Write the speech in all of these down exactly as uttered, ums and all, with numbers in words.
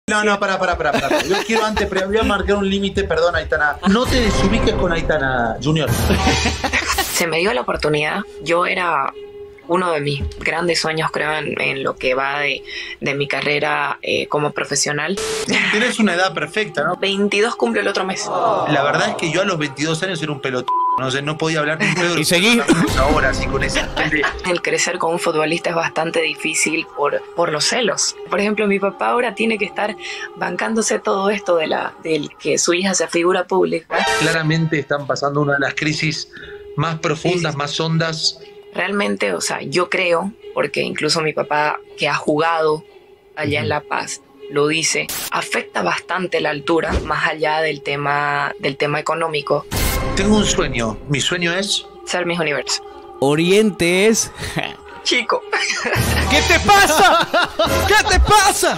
No, no, pará, pará, pará, pará. Yo quiero antes, pero voy a marcar un límite, perdón, Aitana. No te desubiques con Aitana, Junior. Se me dio la oportunidad. Yo era uno de mis grandes sueños, creo, en, en lo que va de, de mi carrera eh, como profesional. Tienes una edad perfecta, ¿no? veintidós cumple el otro mes. La verdad es que yo a los veintidós años era un pelotudo. No sé, no podía hablar ni un pedo. Y seguí. Ahora, así con ese nivel de... El crecer con un futbolista es bastante difícil por, por los celos. Por ejemplo, mi papá ahora tiene que estar bancándose todo esto de la, del que su hija sea figura pública. Claramente están pasando una de las crisis más profundas, sí, más hondas. Realmente, o sea, yo creo, porque incluso mi papá, que ha jugado allá en La Paz, lo dice, afecta bastante la altura, más allá del tema, del tema económico. Tengo un sueño. Mi sueño es... ser Miss Universo. Oriente es... Chico. ¿Qué te pasa? ¿Qué te pasa?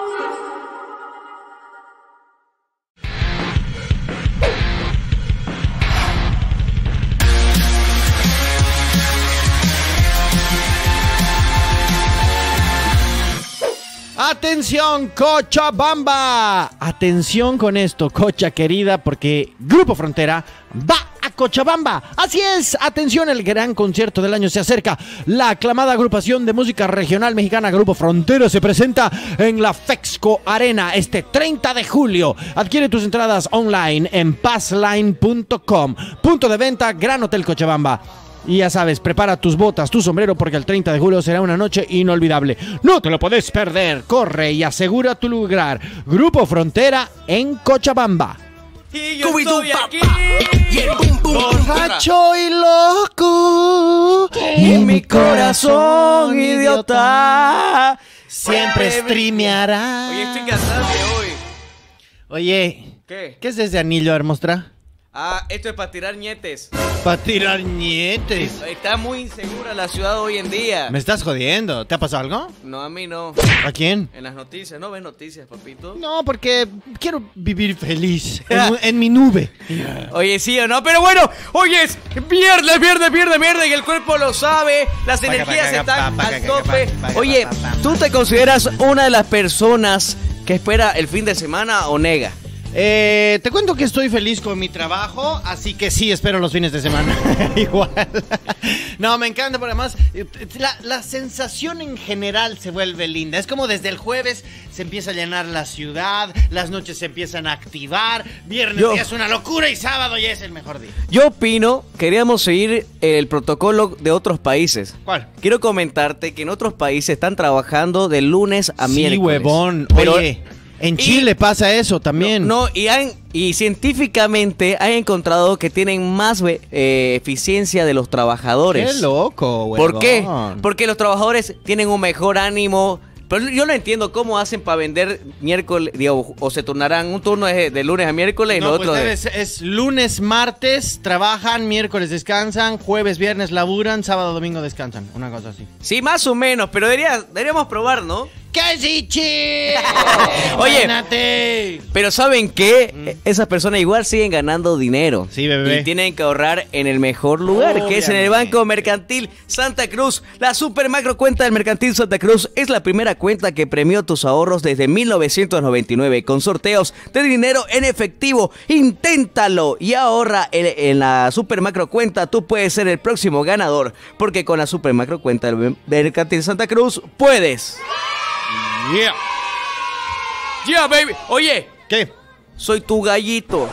Atención, Cochabamba. Atención con esto, Cocha querida, porque Grupo Frontera va a Cochabamba. Así es, atención, el gran concierto del año se acerca. La aclamada agrupación de música regional mexicana Grupo Frontera se presenta en la Fexco Arena este treinta de julio. Adquiere tus entradas online en passline punto com. Punto de venta, Gran Hotel Cochabamba. Y ya sabes, prepara tus botas, tu sombrero, porque el treinta de julio será una noche inolvidable. No te lo puedes perder. Corre y asegura tu lugar. Grupo Frontera en Cochabamba. Y yo estoy aquí, borracho y loco, y en mi corazón idiota siempre streameará. Oye, estoy cansante hoy. Oye, ¿Qué? ¿Qué es ese anillo, Hermostra? Ah, esto es para tirar ñetes. Para tirar nietes. Está muy insegura la ciudad hoy en día. Me estás jodiendo. ¿Te ha pasado algo? No, a mí no. ¿A quién? En las noticias, ¿no ves noticias, papito? No, porque quiero vivir feliz en, en mi nube. Oye, sí o no, pero bueno, hoy es viernes, viernes, viernes, viernes y el cuerpo lo sabe, las energías están al tope. Oye, ¿tú te consideras una de las personas que espera el fin de semana o nega? Eh, te cuento que estoy feliz con mi trabajo, así que sí, espero los fines de semana. Igual. No, me encanta, pero además la, la sensación en general se vuelve linda. Es como desde el jueves se empieza a llenar la ciudad, las noches se empiezan a activar, viernes Yo, ya es una locura y sábado ya es el mejor día. Yo opino, queríamos seguir el protocolo de otros países. ¿Cuál? Quiero comentarte que en otros países están trabajando de lunes a sí, miércoles. Huevón. Pero, Oye, en Chile y, pasa eso también. No, no y, han, y científicamente han encontrado que tienen más eh, eficiencia de los trabajadores. Qué loco, huevón. ¿Por qué? Porque los trabajadores tienen un mejor ánimo. Pero yo no entiendo cómo hacen para vender miércoles, digo, o se turnarán un turno de, de lunes a miércoles y no, lo pues otro de... es, es lunes, martes, trabajan, miércoles descansan, jueves, viernes laburan, sábado, domingo descansan, una cosa así. Sí, más o menos, pero debería, deberíamos probar, ¿no? ¡Que sí, che! Oye, Imagínate. Pero ¿saben qué? Mm. Esas personas igual siguen ganando dinero. Sí, bebé. Y tienen que ahorrar en el mejor lugar, obviamente, que es en el Banco Mercantil Santa Cruz. La super macro cuenta del Mercantil Santa Cruz es la primera cuenta que premió tus ahorros desde mil novecientos noventa y nueve con sorteos de dinero en efectivo. Inténtalo y ahorra en, en la super macro cuenta. Tú puedes ser el próximo ganador, porque con la super macro cuenta del Mercantil Santa Cruz puedes. Yeah. Yeah, baby. Oye. ¿Qué? Soy tu gallito.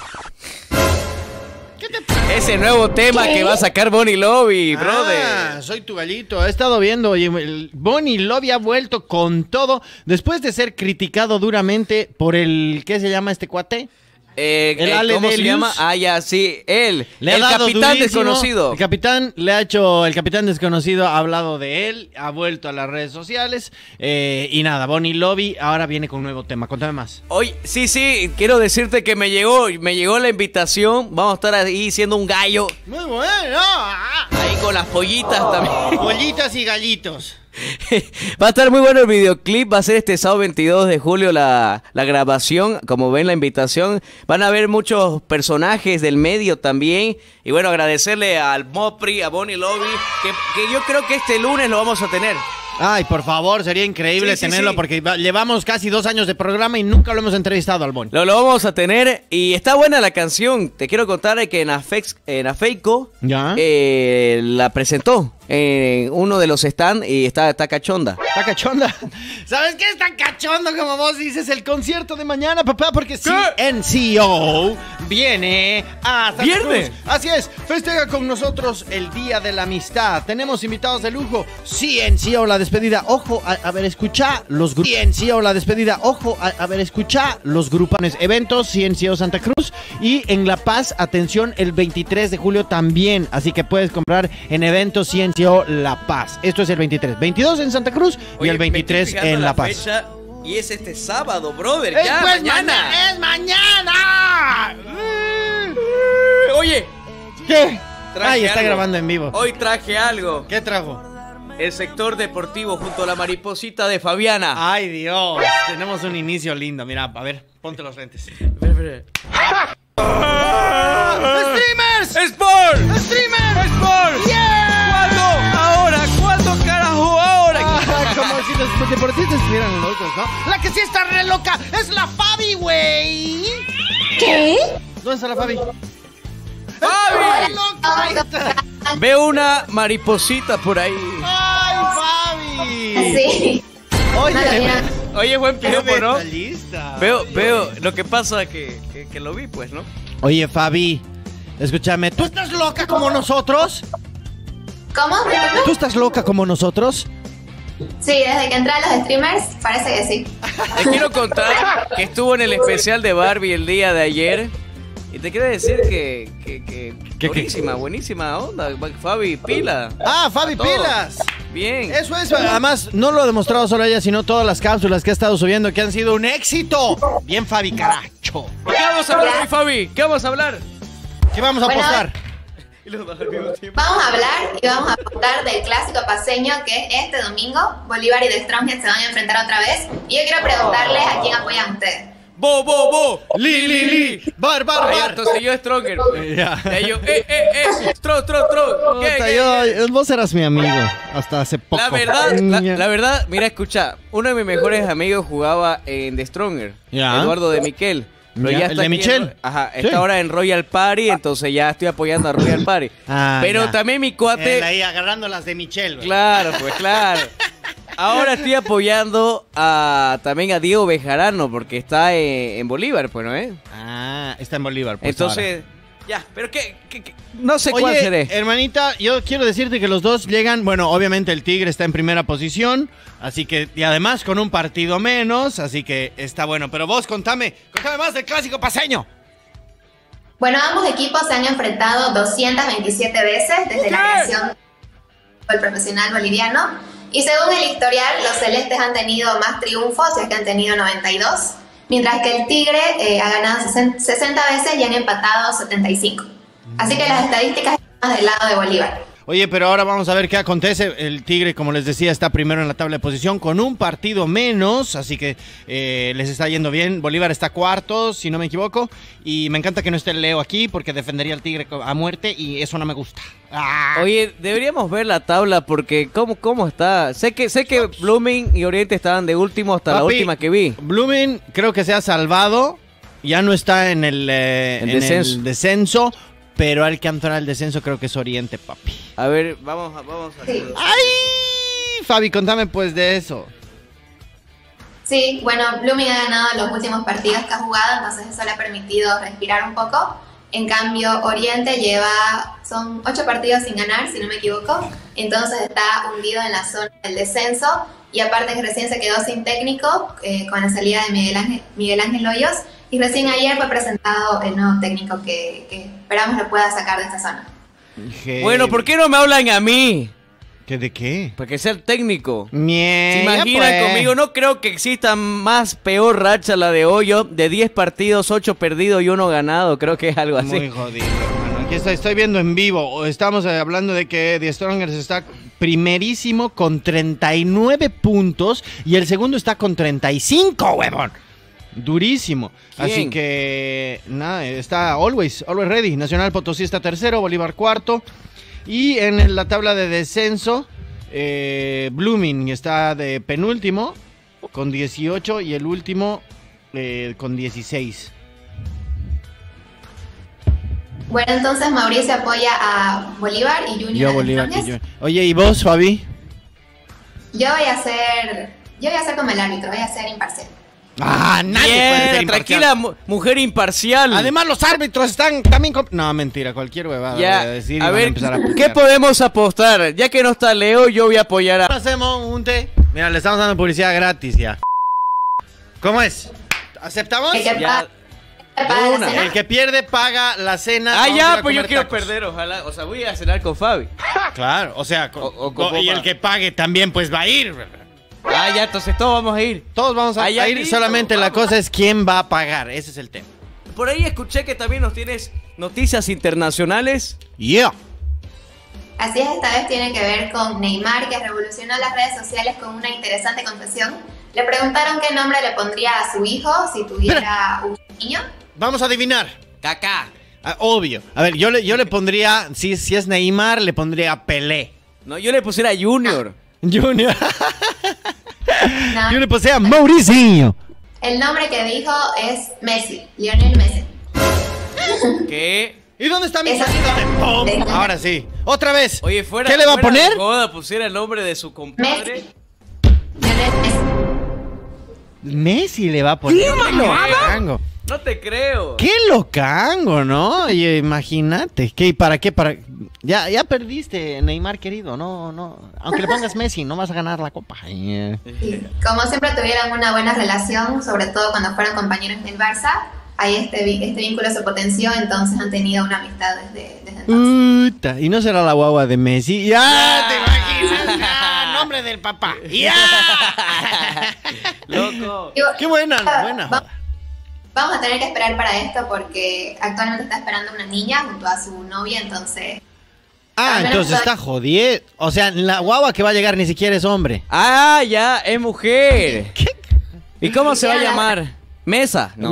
¿Qué te pasa? Ese nuevo tema ¿Qué? que va a sacar Bonnie Lobby, brother. Ah, soy tu gallito. He estado viendo, oye, el Bonnie Lobby ha vuelto con todo después de ser criticado duramente por el, ¿qué se llama este cuate? Eh, el eh, Ale ¿Cómo Delius. se llama? Ah, ya, sí, él. Le el ha dado capitán durísimo. desconocido. El capitán le ha hecho, el capitán desconocido ha hablado de él, ha vuelto a las redes sociales eh, y nada, Bonnie Lobby ahora viene con un nuevo tema. Contame más. Oye, sí, sí, quiero decirte que me llegó, me llegó la invitación. Vamos a estar ahí siendo un gallo. Muy bueno. Ahí con las pollitas oh. también. Pollitas y gallitos. Va a estar muy bueno el videoclip, va a ser este sábado veintidós de julio la, la grabación, como ven la invitación, van a ver muchos personajes del medio también, y bueno, agradecerle al Mopri, a Bonnie Lobby, que, que yo creo que este lunes lo vamos a tener. Ay, por favor, sería increíble Sí, sí, tenerlo sí. porque va- llevamos casi dos años de programa y nunca lo hemos entrevistado al Boni. Lo, lo vamos a tener y está buena la canción. Te quiero contar que en, Afex, en Afeico ¿Ya? eh, la presentó en uno de los stands y está, está cachonda. ¿Está cachonda? ¿Sabes qué es tan cachondo como vos dices el concierto de mañana, papá? Porque C N C O viene a Santa ¿Viene? Cruz. Así es, festeja con nosotros el Día de la Amistad. Tenemos invitados de lujo. C N C O, la despedida. Ojo, a, a ver, escucha los grupos. C N C O, la despedida. Ojo, a, a ver, escucha los grupones. Eventos C N C O Santa Cruz. Y en La Paz, atención, el veintitrés de julio también. Así que puedes comprar en eventos C N C O La Paz. Esto es el veintitrés. veintidós en Santa Cruz y Oye, el veintitrés me estoy fijando en La Paz. fecha y es este sábado, brother. ¡Es ya, pues mañana. ¡Es mañana! Oye, ¿Qué? traje Ay, está algo. grabando en vivo. Hoy traje algo. ¿Qué trajo? El sector deportivo junto a la mariposita de Fabiana. Ay, Dios. Tenemos un inicio lindo. Mira, a ver, ponte los lentes. Espera, espera. ¡Streamers! ¡Sport! ¡Streamers! ¡Sport! ¡Yeah! ¿Cuándo? ¿Ahora? ¿Cuándo carajo? ¿Ahora? Ah, como si los deportistas estuvieran locos, ¿no? La que sí está re loca es la Fabi, güey. ¿Qué? ¿Dónde está la Fabi? ¡Fabi! ¡Loca! Ahí está. Veo una mariposita por ahí. ¡Ay, Fabi! Sí. Oye, Nada, mira. Oye, buen qué piropo, ¿no? detallista. Veo, veo, lo que pasa que, que, que lo vi, pues, ¿no? Oye, Fabi, escúchame, ¿tú estás loca como nosotros? ¿Cómo? ¿Tú estás loca como nosotros? Sí, desde que entré a los streamers, parece que sí. Te quiero contar que estuvo en el especial de Barbie el día de ayer. Y te quiero decir que, que, que ¿Qué, buenísima, buenísima onda, Fabi, pila. Ah, Fabi A todo. Pilas. Bien. Eso es, además, no lo ha demostrado solo ella, sino todas las cápsulas que ha estado subiendo que han sido un éxito. Bien, Fabi, caracho. ¿Qué vamos a hablar hoy, Fabi? ¿Qué vamos a hablar? ¿Qué vamos a Bueno, apostar? Y los dos al mismo tiempo. Vamos a hablar y vamos a apuntar del clásico paseño que es este domingo. Bolívar y The Strongest se van a enfrentar otra vez. Y yo quiero preguntarles a quién apoyan ustedes. ¡Bo, bo, bo! Li, li, li. Bar, bar, Ay, bar. entonces yo Stronger. pues. Ya. Y ahí yo, eh, eh, eh, Stro, Stro, Stro. ¿Qué, Puta, qué, yo- qué? vos eras mi amigo hasta hace poco. La verdad, la, Ya. la verdad, mira, escucha, uno de mis mejores amigos jugaba en The Stronger, Ya. Eduardo de Miquel. Pero Ya, ya ¿el está de aquí en- Michel? ajá, Sí. está ahora en Royal Party, entonces ya estoy apoyando a Royal Party. Ah, Pero ya. también mi Él cuate, ahí agarrando las de Michelle, güey. claro, pues claro. Ahora estoy apoyando a también a Diego Bejarano porque está en, en Bolívar, pues, ¿no es? Ah, está en Bolívar. Pues, Entonces, ya, pero qué, qué- qué- no sé ahora. cuál Oye, seré. hermanita, yo quiero decirte que los dos llegan, bueno, obviamente el Tigre está en primera posición, así que, y además con un partido menos, así que está bueno. Pero vos, contame, contame más del clásico paseño. Bueno, ambos equipos se han enfrentado doscientas veintisiete veces desde la creación del profesional boliviano. Y según el historial, los celestes han tenido más triunfos, ya que han tenido noventa y dos, mientras que el Tigre eh, ha ganado sesenta veces y han empatado setenta y cinco. Así que las estadísticas están más del lado de Bolívar. Oye, pero ahora vamos a ver qué acontece. El Tigre, como les decía, está primero en la tabla de posición con un partido menos, así que eh, les está yendo bien. Bolívar está cuarto, si no me equivoco, y me encanta que no esté Leo aquí porque defendería al Tigre a muerte y eso no me gusta. Ah. Oye, deberíamos ver la tabla porque cómo, cómo está. Sé que sé que Blooming y Oriente estaban de último hasta la Papi, última que vi. Blooming creo que se ha salvado, ya no está en el, eh, El en descenso. el descenso, pero el que entrará al descenso creo que es Oriente, papi. A ver, vamos a vamos a Sí. ¡Ay! Fabi, contame pues de eso. Sí, bueno, Blooming ha ganado los últimos partidos que ha jugado, entonces eso le ha permitido respirar un poco. En cambio, Oriente lleva, son ocho partidos sin ganar, si no me equivoco, entonces está hundido en la zona del descenso y aparte que recién se quedó sin técnico eh, con la salida de Miguel Ángel, Miguel Ángel Hoyos y recién ayer fue presentado el nuevo técnico que, que esperamos lo pueda sacar de esta zona. Bueno, ¿por qué no me hablan a mí? ¿Qué de qué? Para que sea el técnico. Mierda, ¿Se imaginan pues. conmigo? No creo que exista más peor racha la de Hoyo. De diez partidos, ocho perdidos y uno ganado. Creo que es algo así. Muy jodido, hermano. Aquí está, estoy viendo en vivo. Estamos eh, hablando de que The Strongers está primerísimo con treinta y nueve puntos y el segundo está con treinta y cinco, huevón. Durísimo. ¿Quién? Así que, nada, está Always, Always Ready. Nacional Potosí está tercero, Bolívar cuarto. Y en la tabla de descenso Eh, Blooming está de penúltimo con dieciocho y el último eh, con dieciséis. Bueno, entonces Mauricio apoya a Bolívar y Junior. Yo a Bolívar y Fernández. Junior. Oye, ¿y vos, Fabi? Yo voy a ser, yo voy a ser como el árbitro, voy a ser imparcial. Ah, nadie Bien, puede ser tranquila, imparcial. mu- mujer imparcial. Además, los árbitros están también... comp- No, mentira, cualquier huevada ya, voy a decir y a van ver, empezar a ¿qué putear. podemos apostar? Ya que no está Leo, yo voy a apoyar a... Hacemos un té. Mira, le estamos dando publicidad gratis ya. ¿Cómo es? ¿Aceptamos? El que Ya. paga- el que paga la Una. cena. El que pierde paga la cena. Ah, vamos a ir ya, a pues yo comer quiero tacos. perder, ojalá. O sea, voy a cenar con Fabi. Claro, o sea, con- O- o con con- y Popa. el que pague también pues va a ir. Ah, ya, entonces todos vamos a ir. Todos vamos a, Ah, ya, a ir, listo, solamente la vamos. cosa es quién va a pagar, ese es el tema. Por ahí escuché que también nos tienes noticias internacionales. Yeah. Así es, esta vez tiene que ver con Neymar, que revolucionó las redes sociales con una interesante confesión. Le preguntaron qué nombre le pondría a su hijo si tuviera un niño. Vamos a adivinar. Cacá. Ah, obvio. A ver, yo le, yo le pondría, si, si es Neymar, le pondría Pelé. No, yo le pusiera Junior. Junior. No, Yo le puse a Mauricio. el nombre que dijo es Messi, Lionel Messi. ¿Qué? ¿Y dónde está mi Esa- salida de pom? Ahora sí. Otra vez. Oye, fuera. ¿Qué le va a fuera de poner? joda, pusiera el nombre de su compadre. Messi. Lionel Messi. Messi le va a poner. ¡Qué locango! No te creo. ¡Qué locango, ¿no? Oye, imagínate. ¿Qué, ¿Para qué? Para... Ya, ya perdiste, Neymar querido. No, no. Aunque le pongas Messi, no vas a ganar la copa. Eh. Sí. Como siempre tuvieron una buena relación, sobre todo cuando fueron compañeros del Barça, ahí este, vi- este vínculo se potenció, entonces han tenido una amistad desde, desde entonces. Uta, ¿y no será la guagua de Messi? ¡Ya! ¿Te imaginas? ¡Ya! Nombre del papá. ¡Ya! Loco. Digo, ¡Qué buena, buena! va- Vamos a tener que esperar para esto porque actualmente está esperando una niña junto a su novia, entonces... Ah, al menos entonces soy- está jodido. O sea, la guagua que va a llegar ni siquiera es hombre. Ah, ya, es mujer. ¿Qué? ¿Y cómo se va a llamar? Mesa. No.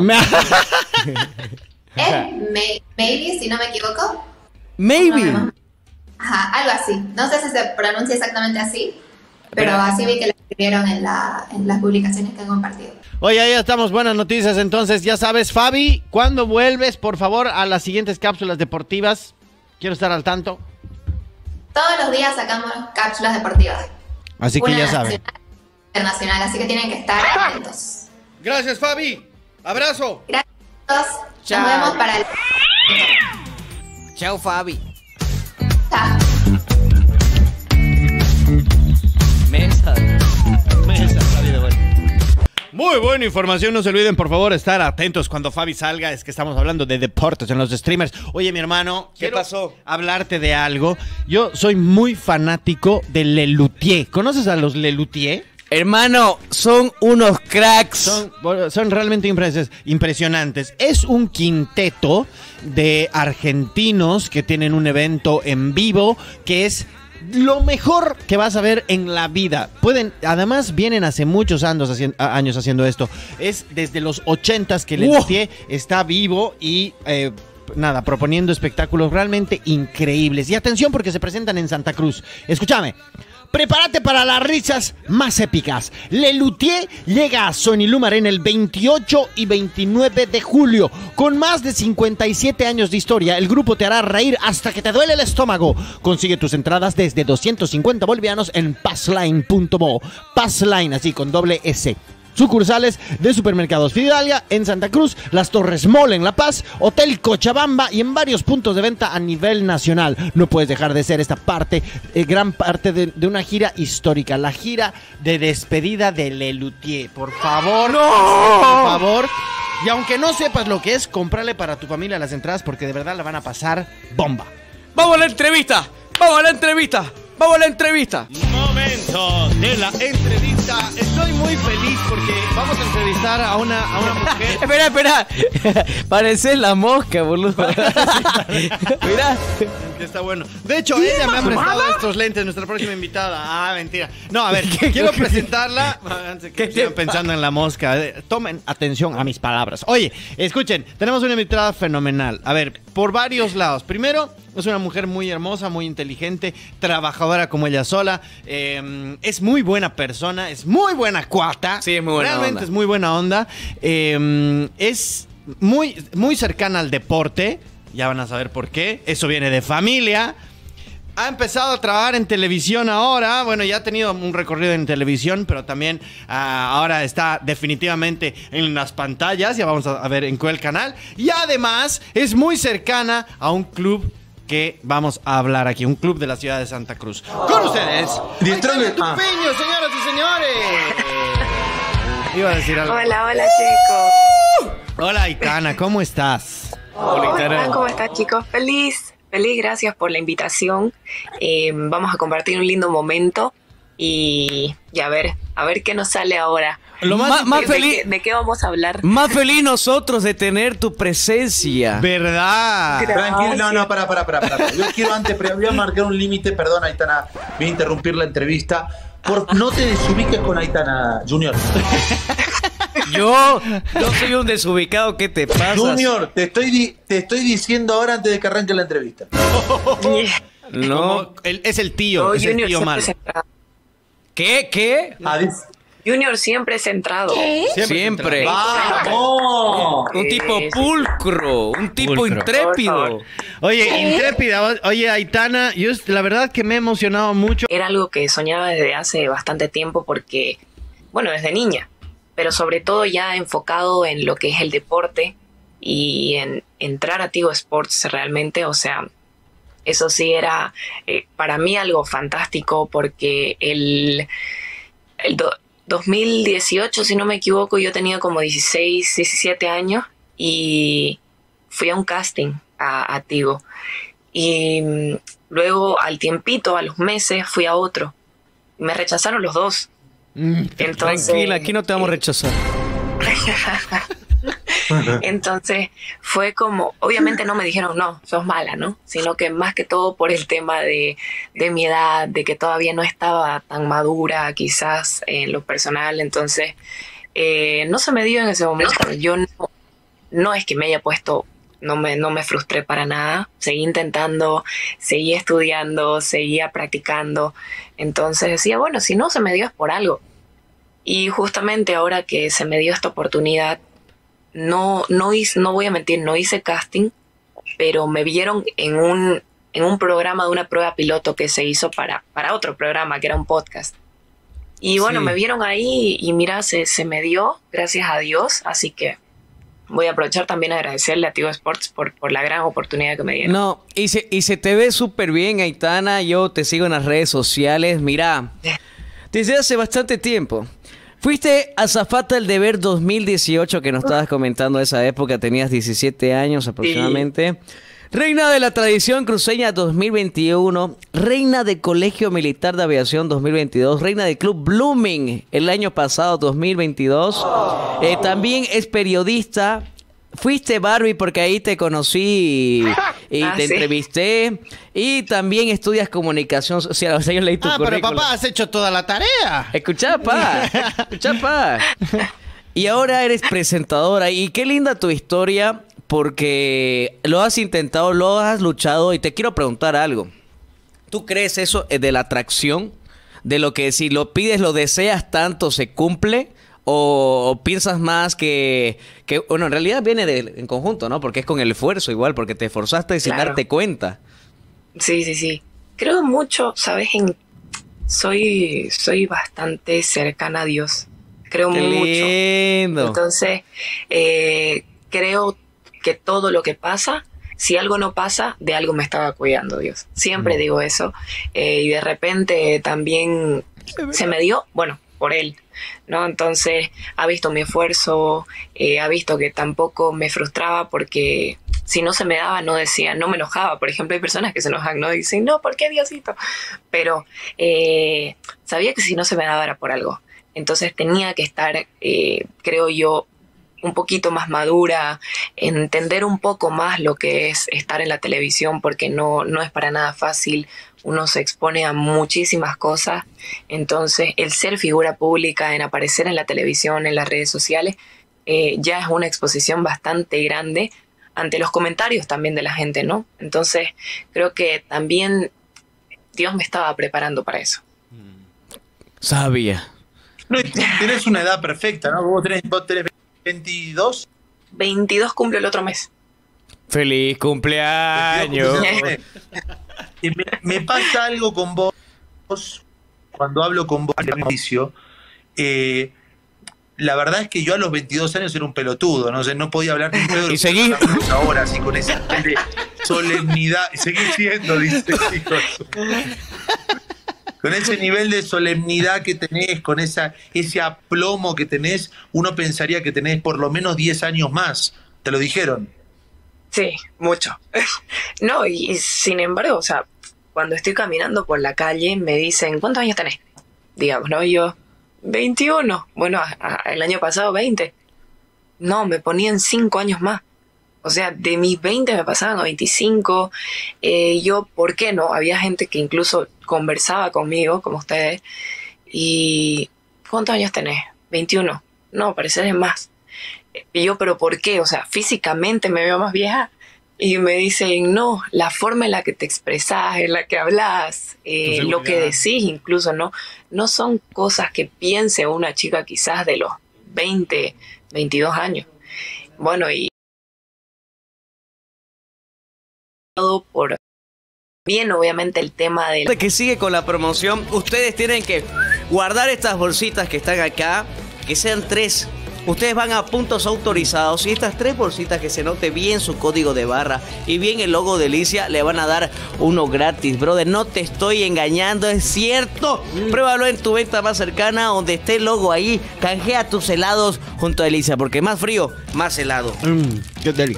Es May- Maybe, si no me equivoco. Maybe. No, no. Ajá, algo así. No sé si se pronuncia exactamente así, pero Pero- así vi que lo escribieron en, la, en las publicaciones que han compartido. Oye, ahí estamos, buenas noticias. Entonces, ya sabes, Fabi, ¿cuándo vuelves, por favor, a las siguientes cápsulas deportivas? Quiero estar al tanto. Todos los días sacamos cápsulas deportivas. Así que Una ya saben. nacional, internacional, así que tienen que estar atentos. Gracias, Fabi. Abrazo. Gracias a todos. Chao. Nos vemos para el... Chao, Fabi. Chao. Mesa. Muy buena información, no se olviden por favor estar atentos cuando Fabi salga, es que estamos hablando de deportes en los streamers. Oye mi hermano, ¿Qué quiero pasó? hablarte de algo. Yo soy muy fanático de Lelutier. ¿Conoces a los Lelutier? Hermano, son unos cracks. Son, son realmente impres- impresionantes. Es un quinteto de argentinos que tienen un evento en vivo que es lo mejor que vas a ver en la vida. Pueden, además vienen hace muchos años, haci- años haciendo esto. Es desde los ochentas que Lelutier está vivo y eh, nada, proponiendo espectáculos realmente increíbles. Y atención porque se presentan en Santa Cruz. Escúchame. Prepárate para las risas más épicas. Lelutier llega a Sony Lumar en el veintiocho y veintinueve de julio. Con más de cincuenta y siete años de historia, el grupo te hará reír hasta que te duele el estómago. Consigue tus entradas desde doscientos cincuenta bolivianos en passline punto bo. Passline, así con doble S. Sucursales de Supermercados Fidalia en Santa Cruz, Las Torres Mall en La Paz, Hotel Cochabamba y en varios puntos de venta a nivel nacional. No puedes dejar de ser esta parte, eh, gran parte de, de una gira histórica, la gira de despedida de Lelutier. Por favor, ¡no! Por favor. Y aunque no sepas lo que es, cómprale para tu familia las entradas porque de verdad la van a pasar bomba. Vamos a la entrevista. Vamos a la entrevista. Vamos a la entrevista. Momento de la entrevista. Estoy muy feliz porque vamos a entrevistar a una, a una mujer. Espera, espera. Pareces la mosca, boludo. Mirá. lente, está bueno. De hecho, ella me ha prestado estos lentes, nuestra próxima invitada. Ah, mentira. No, a ver, quiero presentarla. Antes que sigan pensando en la mosca. Tomen atención a mis palabras. Oye, escuchen, tenemos una invitada fenomenal. A ver, por varios lados. Primero, es una mujer muy hermosa, muy inteligente, trabajadora como ella sola. Eh, es muy buena persona, es muy buena cuata. Sí, es muy buena Realmente onda. es muy buena onda. Eh, es muy, muy cercana al deporte. Ya van a saber por qué. Eso viene de familia. Ha empezado a trabajar en televisión ahora. Bueno, ya ha tenido un recorrido en televisión, pero también uh, ahora está definitivamente en las pantallas. Ya vamos a, a ver en cuál canal. Y además es muy cercana a un club que vamos a hablar aquí. Un club de la ciudad de Santa Cruz. Con ustedes, Aitana Tupiño, señoras y señores. Iba a decir algo. Hola, hola chicos. Hola, Aitana, ¿cómo estás? Hola, Aitana. ¿Cómo están chicos? Feliz, feliz, gracias por la invitación. Eh, vamos a compartir un lindo momento y, y a ver, a ver qué nos sale ahora. Lo más, más ¿De, feliz. de, qué, ¿De qué vamos a hablar? Más feliz nosotros de tener tu presencia. ¿Verdad? Tranquilo, no, no, para, para, para, para. Yo quiero antes, pero voy a marcar un límite, perdón, Aitana, voy a interrumpir la entrevista. Por, no te desubiques con Aitana, Junior. Yo, yo soy un desubicado, ¿qué te pasa? Junior, te estoy, di- te estoy diciendo ahora antes de que arranque la entrevista. No. Como el- es el tío, No, es el Junior tío siempre malo. centrado. ¿Qué? ¿Qué? Adiós. Junior siempre centrado. Siempre. ¡Vamos! Un tipo Sí, sí. pulcro, un tipo Pulcro. intrépido. Por favor. Oye, intrépida, oye, Aitana, yo la verdad que me he emocionado mucho. Era algo que soñaba desde hace bastante tiempo porque, bueno, desde niña, pero sobre todo ya enfocado en lo que es el deporte y en entrar a Tigo Sports realmente, o sea, eso sí era eh, para mí algo fantástico porque el, el do- dos mil dieciocho, si no me equivoco, yo tenía como dieciséis, diecisiete años y fui a un casting a, a Tigo. Y mm, luego al tiempito, a los meses, fui a otro. Me rechazaron los dos. Entonces, Tranquila, aquí no te vamos a rechazar. Entonces fue como, obviamente no me dijeron no, sos mala, ¿no? Sino que más que todo por el tema de, de mi edad, de que todavía no estaba tan madura quizás en lo personal. Entonces eh, no se me dio en ese momento. Yo no, no es que me haya puesto, no me, no me frustré para nada. Seguí intentando, seguí estudiando, seguía practicando. Entonces decía, bueno, si no se me dio es por algo. Y justamente ahora que se me dio esta oportunidad, no, no hice, no voy a mentir, no hice casting, pero me vieron en un, en un programa de una prueba piloto que se hizo para, para otro programa, que era un podcast. Y bueno, Sí. me vieron ahí y mira, se, se me dio, gracias a Dios, así que voy a aprovechar también a agradecerle a Tigo Sports por, por la gran oportunidad que me dieron. No, y se, y se te ve súper bien, Aitana. Yo te sigo en las redes sociales. Mira, desde hace bastante tiempo. Fuiste azafata del deber dos mil dieciocho, que nos estabas comentando esa época. Tenías diecisiete años aproximadamente. Reina de la tradición cruceña dos mil veintiuno. Reina de Colegio Militar de Aviación dos mil veintidós. Reina del Club Blooming el año pasado, dos mil veintidós. Eh, también es periodista. Fuiste Barbie porque ahí te conocí y, y Ah, te sí. entrevisté. Y también estudias comunicación social. O sea, yo leí tu Ah, pero currículum. papá, has hecho toda la tarea. Escuchá, pa. Escuchá, pa. Y ahora eres presentadora. Y qué linda tu historia, porque lo has intentado, lo has luchado. Y te quiero preguntar algo. ¿Tú crees eso de la atracción? De lo que si lo pides, lo deseas tanto, se cumple. ¿O, o piensas más que, que... Bueno, en realidad viene de, en conjunto, ¿no? Porque es con el esfuerzo igual, porque te esforzaste sin Claro. darte cuenta. Sí, sí, sí. Creo mucho, ¿sabes? En, soy, soy bastante cercana a Dios. Creo ¡Qué mucho. lindo! Entonces, eh, creo que todo lo que pasa, si algo no pasa, de algo me estaba cuidando Dios. Siempre digo eso. Eh, y de repente también se me dio, bueno, por Él, ¿no? Entonces, ha visto mi esfuerzo, eh, ha visto que tampoco me frustraba porque si no se me daba, no decía, no me enojaba. Por ejemplo, hay personas que se enojan, ¿no? Dicen, no, ¿por qué Diosito? Pero eh, sabía que si no se me daba era por algo. Entonces tenía que estar, eh, creo yo, un poquito más madura, entender un poco más lo que es estar en la televisión, porque no, no es para nada fácil, uno se expone a muchísimas cosas, entonces el ser figura pública, en aparecer en la televisión, en las redes sociales, eh, ya es una exposición bastante grande ante los comentarios también de la gente, ¿no? Entonces creo que también Dios me estaba preparando para eso. Sabía. No, tenés una edad perfecta, ¿no? Vos tenés, vos tenés veintidós. veintidós cumple el otro mes. ¡Feliz cumpleaños! Y me, me pasa algo con vos, cuando hablo con vos al inicio, eh, la verdad es que yo a los veintidós años era un pelotudo, no sé, no podía hablar ni Pedro. ¿Y seguí? Ahora, así con esa de solemnidad, y seguí siendo, dice, chicos. Con ese nivel de solemnidad que tenés, con esa, ese aplomo que tenés, uno pensaría que tenés por lo menos diez años más. ¿Te lo dijeron? Sí, mucho. No, y, y sin embargo, o sea, cuando estoy caminando por la calle me dicen, ¿cuántos años tenés? Digamos, ¿no? Y yo, veintiuno. Bueno, a, a, el año pasado veinte. No, me ponían cinco años más. O sea, de mis veinte me pasaban a veinticinco. Eh, yo, ¿por qué no? Había gente que incluso conversaba conmigo, como ustedes. Y, ¿cuántos años tenés? veintiuno. No, pareces más. Y yo, ¿pero por qué? O sea, físicamente me veo más vieja. Y me dicen, no, la forma en la que te expresás, en la que hablas, eh, lo que decís incluso, ¿no? No son cosas que piense una chica quizás de los veinte, veintidós años. Bueno, y todo por bien, obviamente, el tema del... Que sigue con la promoción, ustedes tienen que guardar estas bolsitas que están acá, que sean tres. Ustedes van a puntos autorizados y estas tres bolsitas que se note bien su código de barra y bien el logo de Alicia, le van a dar uno gratis, brother. No te estoy engañando, es cierto. Mm. Pruébalo en tu venta más cercana, donde esté el logo ahí. Canjea tus helados junto a Alicia, porque más frío, más helado. Mm, qué deli.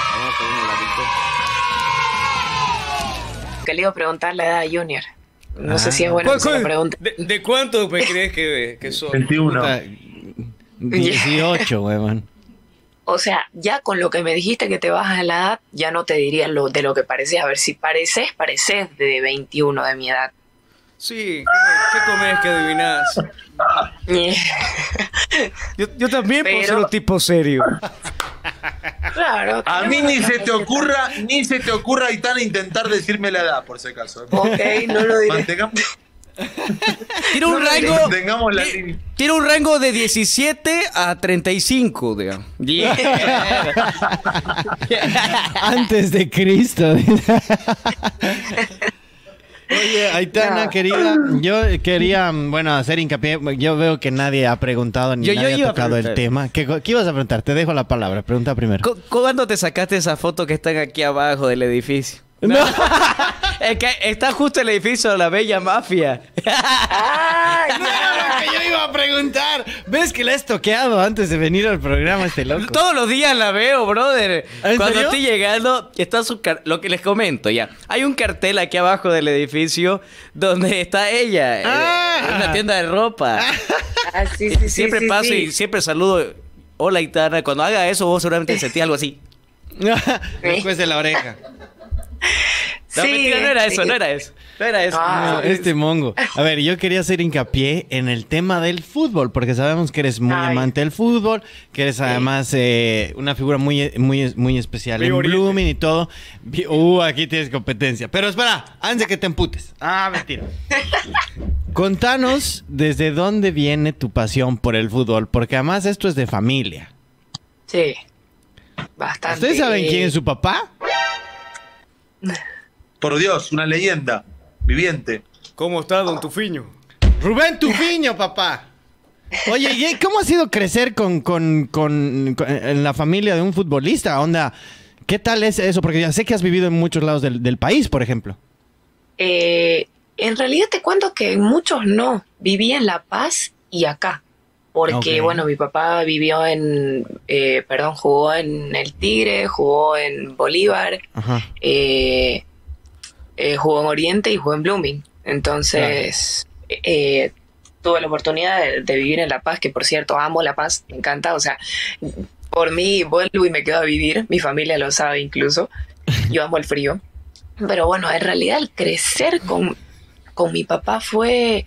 Que le iba a preguntar la edad de Junior. No ah. sé si es bueno que se lo pregunte. ¿De, ¿De cuánto me crees que, que soy? veintiuno. dieciocho, weón. O sea, ya con lo que me dijiste que te bajas en la edad, ya no te diría lo, de lo que parecías. A ver, si pareces, pareces de veintiuno de mi edad. Sí, ¿qué comes que adivinás? yo, yo también Pero... puedo ser un tipo serio. Claro. A mí ni se te ocurra, ni se te ocurra, Aitana, intentar decirme la edad, por si acaso. Ok, no lo diré. Mantengamos... Tiene un, no, rango, la tiene, tiene un rango de diecisiete a treinta y cinco, digamos. Yeah. Antes de Cristo. Oye, Aitana, no. querida, yo quería, bueno, hacer hincapié. Yo veo que nadie ha preguntado ni yo, nadie yo ha tocado el tema. ¿Qué, ¿Qué ibas a preguntar? Te dejo la palabra. Pregunta primero. ¿Cuándo te sacaste esa foto que están aquí abajo del edificio? No. Es que está justo el edificio de la Bella Mafia. ¡Ay! No era lo que yo iba a preguntar. ¿Ves que la he estoqueado antes de venir al programa este loco? Todos los días la veo, brother. ¿En Cuando serio? estoy llegando, está su car lo que les comento ya. Hay un cartel aquí abajo del edificio donde está ella. Ah. En una tienda de ropa. Ah, sí, sí, sí, siempre sí, paso sí. y siempre saludo. Hola, Aitana. Cuando haga eso, vos seguramente sentís algo así. Después de la oreja. No, sí, mentira, no era sí. eso, no era eso. No era eso. Ah, no, este mongo. A ver, yo quería hacer hincapié en el tema del fútbol, porque sabemos que eres muy Ay. amante del fútbol, que eres sí. además eh, una figura muy, muy, muy especial en Blooming y todo. Uh, aquí tienes competencia. Pero espera, antes de que te emputes. Ah, mentira. Contanos desde dónde viene tu pasión por el fútbol, porque además esto es de familia. Sí, bastante. ¿Ustedes saben quién es su papá? Por Dios, una leyenda viviente. ¿Cómo está, don Tufiño? Rubén Tufiño, papá. Oye, ¿y cómo ha sido crecer con, con, con, con en la familia de un futbolista? Onda, ¿qué tal es eso? Porque ya sé que has vivido en muchos lados del, del país, por ejemplo. Eh, en realidad te cuento que en muchos no. Viví en La Paz y acá. Porque, okay. bueno, mi papá vivió en, eh, perdón, jugó en el Tigre, jugó en Bolívar, eh, eh, jugó en Oriente y jugó en Blooming. Entonces, claro. eh, tuve la oportunidad de, de vivir en La Paz, que por cierto, amo La Paz, me encanta. O sea, por mí vuelvo y me quedo a vivir, mi familia lo sabe incluso, yo amo el frío. Pero bueno, en realidad el crecer con, con mi papá fue...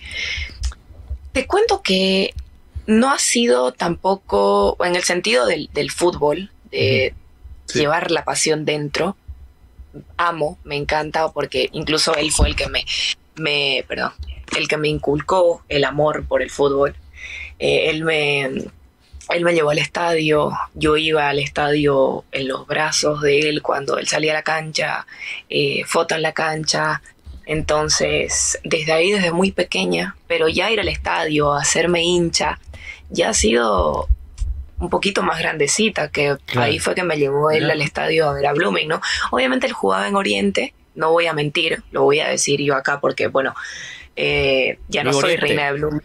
Te cuento que no ha sido tampoco, en el sentido del, del fútbol, de sí. llevar la pasión dentro. Amo, me encanta, porque incluso él fue el que me, me perdón, el que me inculcó el amor por el fútbol. Eh, él me... Él me llevó al estadio, yo iba al estadio en los brazos de él cuando él salía a la cancha, eh, foto en la cancha. Entonces, desde ahí, desde muy pequeña, pero ya ir al estadio, hacerme hincha, ya ha sido un poquito más grandecita, que claro. ahí fue que me llevó él al estadio a ver a Blooming, ¿no? Obviamente él jugaba en Oriente, no voy a mentir, lo voy a decir yo acá porque, bueno... Eh, ya no soy Oriente. Reina de Blooming.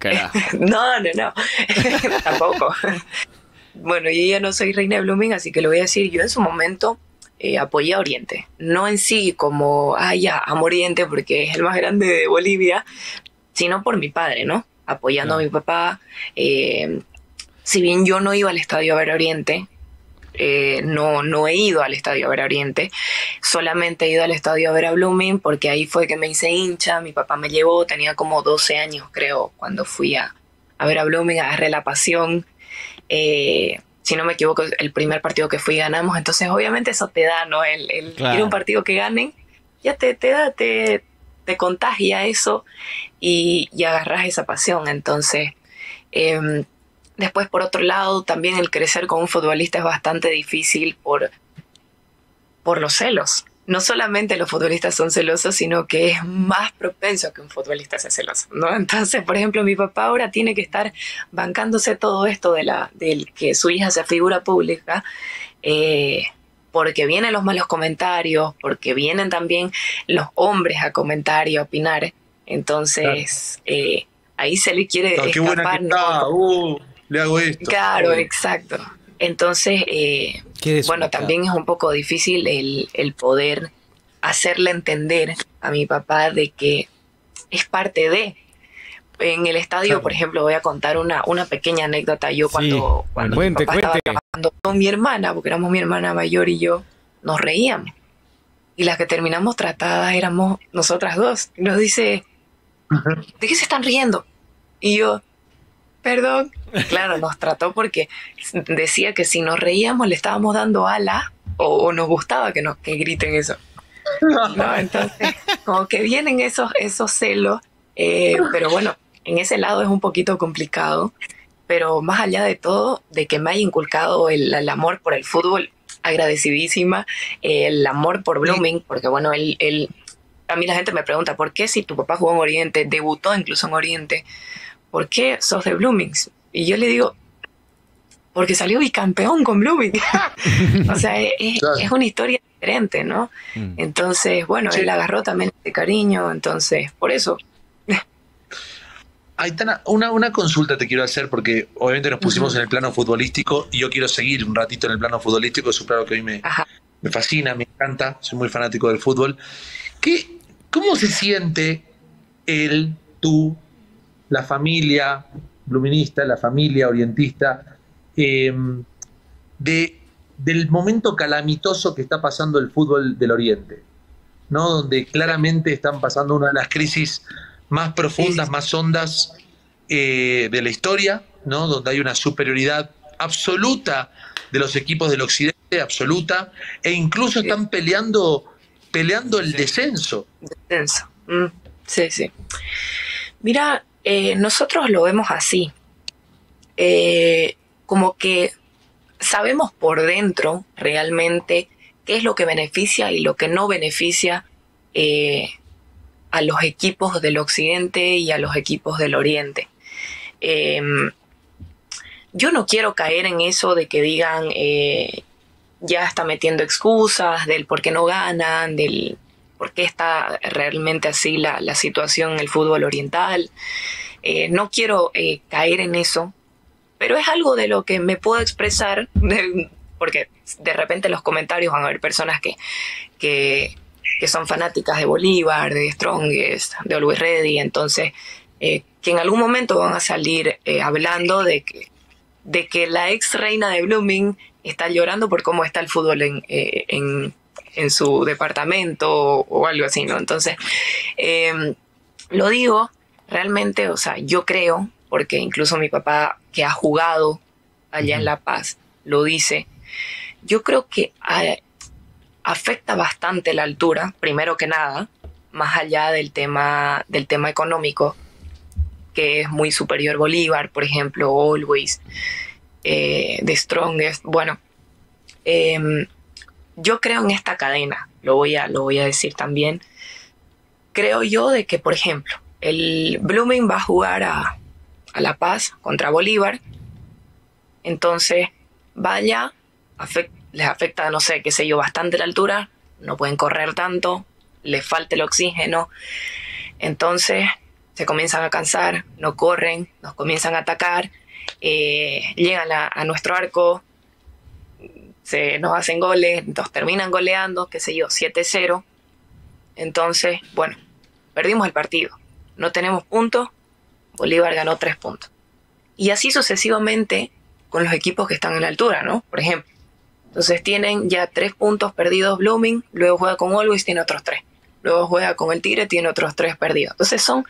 no, no, no. Tampoco. Bueno, yo ya no soy reina de Blooming, así que lo voy a decir. Yo en su momento eh, apoyé a Oriente. No en sí como, ah, ya, amo Oriente porque es el más grande de Bolivia, sino por mi padre, ¿no? Apoyando no. a mi papá. Eh, si bien yo no iba al estadio a ver a Oriente, Eh, no, no he ido al estadio a ver a Oriente, solamente he ido al estadio a ver a Blooming porque ahí fue que me hice hincha, mi papá me llevó, tenía como doce años creo cuando fui a, a ver a Blooming, agarré la pasión, eh, si no me equivoco el primer partido que fui ganamos, entonces obviamente eso te da, ¿no? El, el claro. ir a un partido que ganen, ya te, te da, te, te contagia eso y, y agarras esa pasión, entonces... Eh, Después, por otro lado, también el crecer con un futbolista es bastante difícil por, por los celos. No solamente los futbolistas son celosos, sino que es más propenso a que un futbolista sea celoso, ¿no? Entonces, por ejemplo, mi papá ahora tiene que estar bancándose todo esto de, la, de que su hija sea figura pública, eh, porque vienen los malos comentarios, porque vienen también los hombres a comentar y a opinar. Entonces, claro. eh, ahí se le quiere no, escapar. Qué buena que está. Uh. Le hago esto. Claro, exacto. Entonces, eh, bueno, también es un poco difícil el, el poder hacerle entender a mi papá de que es parte de... En el estadio, claro. por ejemplo, voy a contar una, una pequeña anécdota. Yo sí. cuando, cuando cuente, mi papá cuente. estaba trabajando con mi hermana, porque éramos mi hermana mayor y yo, nos reíamos. Y las que terminamos tratadas éramos nosotras dos. Y nos dice, ¿de qué se están riendo? Y yo... Perdón. Claro, nos trató porque decía que si nos reíamos le estábamos dando alas o, o nos gustaba que nos que griten eso. ¿No? Entonces, como que vienen esos, esos celos, eh, pero bueno, en ese lado es un poquito complicado, pero más allá de todo, de que me haya inculcado el, el amor por el fútbol, agradecidísima, eh, el amor por Blooming, porque bueno, él, él, a mí la gente me pregunta, ¿por qué si tu papá jugó en Oriente, debutó incluso en Oriente, ¿por qué sos de Blooming? Y yo le digo, porque salió bicampeón con Blooming. O sea, es, claro. es una historia diferente, ¿no? Mm. Entonces, bueno, sí. él agarró también este cariño, entonces, por eso. Aitana, una, una consulta te quiero hacer, porque obviamente nos pusimos uh-huh. en el plano futbolístico y yo quiero seguir un ratito en el plano futbolístico, es un plano que a mí me, me fascina, me encanta, soy muy fanático del fútbol. ¿Qué, ¿Cómo se siente él, tú, la familia bluminista, la familia orientista, eh, de, del momento calamitoso que está pasando el fútbol del Oriente, ¿no? Donde claramente están pasando una de las crisis más profundas, más hondas eh, de la historia, ¿no? Donde hay una superioridad absoluta de los equipos del Occidente, absoluta, e incluso están peleando, peleando el descenso. Descenso. Mm, sí, sí. Mira, Eh, nosotros lo vemos así, eh, como que sabemos por dentro realmente qué es lo que beneficia y lo que no beneficia eh, a los equipos del Occidente y a los equipos del Oriente. Eh, yo no quiero caer en eso de que digan eh, ya está metiendo excusas del por qué no ganan, del por qué está realmente así la, la situación en el fútbol oriental. Eh, no quiero eh, caer en eso, pero es algo de lo que me puedo expresar, de, porque de repente en los comentarios van a haber personas que, que, que son fanáticas de Bolívar, de Strongest, de Always Ready, entonces eh, que en algún momento van a salir eh, hablando de que de que la ex reina de Blooming está llorando por cómo está el fútbol en, eh, en, en su departamento o, o algo así, ¿no? Entonces, eh, lo digo realmente, o sea, yo creo, porque incluso mi papá, que ha jugado allá en La Paz, lo dice, yo creo que a, afecta bastante la altura, primero que nada, más allá del tema, del tema económico, que es muy superior Bolívar, por ejemplo, Always, eh, The Strongest. Bueno, eh, yo creo en esta cadena, lo voy a, lo voy a decir también. Creo yo de que, por ejemplo, el Blooming va a jugar a, a La Paz contra Bolívar, entonces vaya, afect, les afecta, no sé, qué sé yo, bastante la altura, no pueden correr tanto, les falta el oxígeno, entonces se comienzan a cansar, no corren, nos comienzan a atacar, eh, llegan a, a nuestro arco, se nos hacen goles, nos terminan goleando, qué sé yo, siete cero. Entonces, bueno, perdimos el partido, no tenemos puntos, Bolívar ganó tres puntos. Y así sucesivamente con los equipos que están en la altura, ¿no? Por ejemplo, entonces tienen ya tres puntos perdidos Blooming, luego juega con Always, tiene otros tres. Luego juega con el Tigre, tiene otros tres perdidos. Entonces son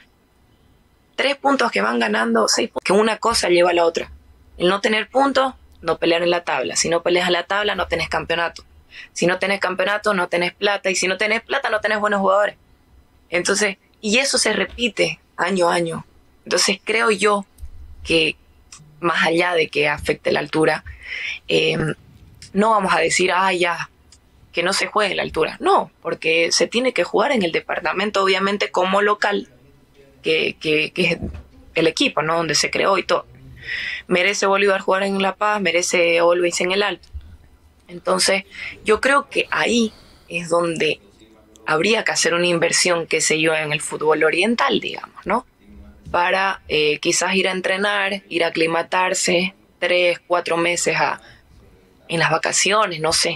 tres puntos que van ganando, seis puntos, que una cosa lleva a la otra. El no tener puntos, no pelear en la tabla. Si no peleas en la tabla, no tenés campeonato. Si no tenés campeonato, no tenés plata. Y si no tenés plata, no tenés buenos jugadores. Entonces, y eso se repite año a año. Entonces creo yo que más allá de que afecte la altura, eh, no vamos a decir, ah, ya, que no se juegue en la altura. No, porque se tiene que jugar en el departamento, obviamente, como local, que, que, que es el equipo, ¿no? Donde se creó y todo. Merece Bolívar jugar en La Paz, merece Always en el Alto. Entonces, yo creo que ahí es donde habría que hacer una inversión, qué sé yo, en el fútbol oriental, digamos, ¿no? Para eh, quizás ir a entrenar, ir a aclimatarse tres, cuatro meses a, en las vacaciones, no sé.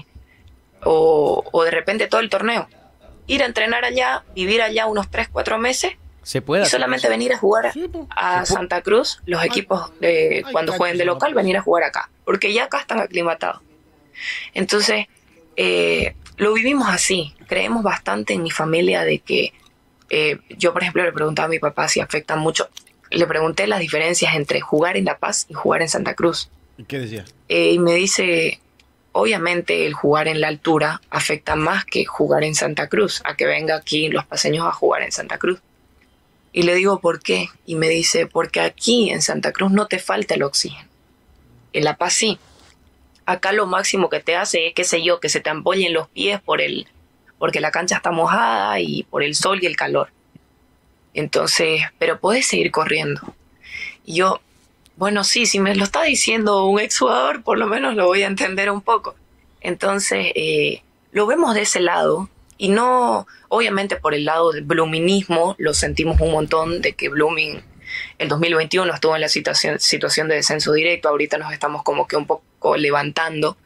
O, o de repente todo el torneo. Ir a entrenar allá, vivir allá unos tres, cuatro meses. Se puede y solamente venir a jugar a Santa Cruz, los equipos de, cuando jueguen de local, venir a jugar acá. Porque ya acá están aclimatados. Entonces, eh, lo vivimos así. Creemos bastante en mi familia de que eh, yo, por ejemplo, le preguntaba a mi papá si afecta mucho. Le pregunté las diferencias entre jugar en La Paz y jugar en Santa Cruz. ¿Y qué decía? Eh, y me dice, obviamente el jugar en la altura afecta más que jugar en Santa Cruz, a que venga aquí los paseños a jugar en Santa Cruz. Y le digo, ¿por qué? Y me dice, porque aquí en Santa Cruz no te falta el oxígeno. En La Paz sí. Acá lo máximo que te hace es, qué sé yo, que se te ampollen los pies por el, porque la cancha está mojada y por el sol y el calor. Entonces, pero puedes seguir corriendo. Y yo, bueno, sí, si me lo está diciendo un exjugador, por lo menos lo voy a entender un poco. Entonces, eh, lo vemos de ese lado. Y no, obviamente por el lado del bloominismo, lo sentimos un montón de que Blooming el dos mil veintiuno estuvo en la situación, situación de descenso directo, ahorita nos estamos como que un poco levantando.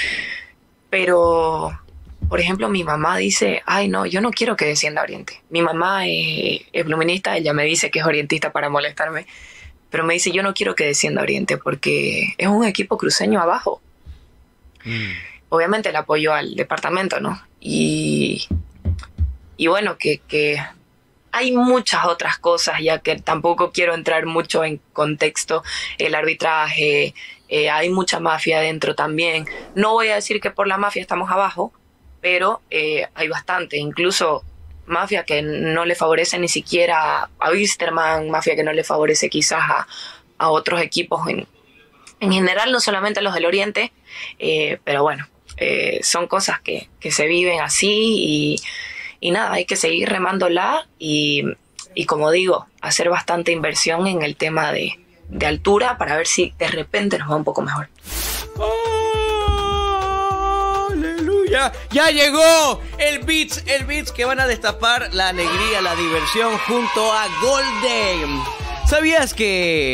Pero, por ejemplo, mi mamá dice, ay no, yo no quiero que descienda Oriente. Mi mamá es, es bloominista, ella me dice que es orientista para molestarme, pero me dice, yo no quiero que descienda Oriente porque es un equipo cruceño abajo. Mm. Obviamente el apoyo al departamento, ¿no? Y, y bueno, que, que hay muchas otras cosas, ya que tampoco quiero entrar mucho en contexto, el arbitraje, eh, hay mucha mafia adentro también. No voy a decir que por la mafia estamos abajo, pero eh, hay bastante, incluso mafia que no le favorece ni siquiera a Wisterman, mafia que no le favorece quizás a, a otros equipos en, en general, no solamente a los del Oriente, eh, pero bueno. Eh, son cosas que, que se viven así y, y nada, hay que seguir remándola y, y como digo, hacer bastante inversión en el tema de, de altura para ver si de repente nos va un poco mejor. ¡Oh, aleluya! ¡Ya llegó! El Beats, el Beats que van a destapar la alegría, la diversión junto a Golden. ¿Sabías que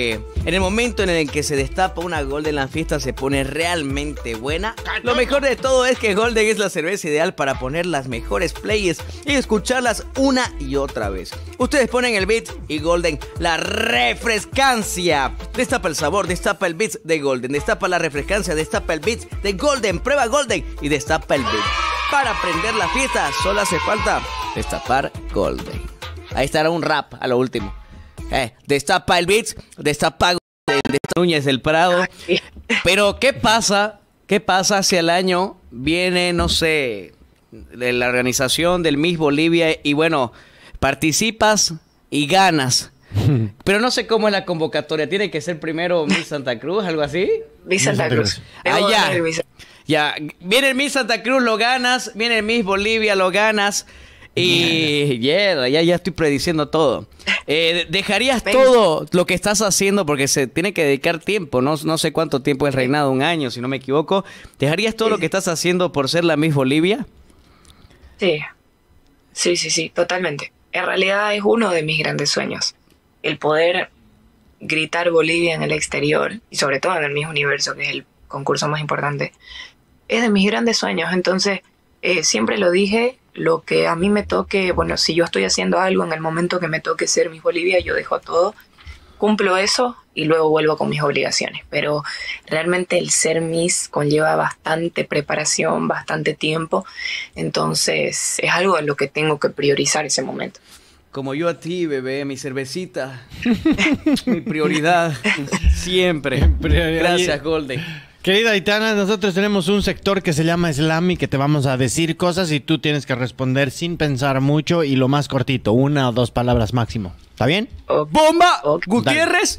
En el momento en el que se destapa una Golden, la fiesta se pone realmente buena. Lo mejor de todo es que Golden es la cerveza ideal para poner las mejores playlists y escucharlas una y otra vez. Ustedes ponen el beat y Golden, la refrescancia. Destapa el sabor, destapa el beat de Golden, destapa la refrescancia, destapa el beat de Golden. Prueba Golden y destapa el beat. Para prender la fiesta solo hace falta destapar Golden. Ahí estará un rap a lo último. Eh, destapa el beat, destapa Golden, de Núñez del Prado. Pero ¿qué pasa? ¿Qué pasa si al año viene, no sé, de la organización del Miss Bolivia y bueno, participas y ganas? Pero no sé cómo es la convocatoria. ¿Tiene que ser primero Miss Santa Cruz, algo así? Miss Santa Cruz. Ah, ya. Ya, viene el Miss Santa Cruz, lo ganas. Viene el Miss Bolivia, lo ganas. Y yeah, ya, ya estoy prediciendo todo. Eh, ¿Dejarías Ven. todo lo que estás haciendo? Porque se tiene que dedicar tiempo. No, no sé cuánto tiempo es reinado, un año, si no me equivoco. ¿Dejarías todo lo que estás haciendo por ser la Miss Bolivia? Sí, sí, sí, sí, totalmente. En realidad es uno de mis grandes sueños. El poder gritar Bolivia en el exterior, y sobre todo en el Miss Universo, que es el concurso más importante, es de mis grandes sueños. Entonces, eh, siempre lo dije, lo que a mí me toque, bueno, si yo estoy haciendo algo en el momento que me toque ser Miss Bolivia, yo dejo todo, cumplo eso y luego vuelvo con mis obligaciones. Pero realmente el ser Miss conlleva bastante preparación, bastante tiempo, entonces es algo en lo que tengo que priorizar ese momento. Como yo a ti, bebé, mi cervecita, mi prioridad, siempre. Gracias, Golden. Querida Aitana, nosotros tenemos un sector que se llama Slam y que te vamos a decir cosas y tú tienes que responder sin pensar mucho y lo más cortito, una o dos palabras máximo. ¿Está bien? Okay. ¡Bomba! Okay. ¿Gutiérrez?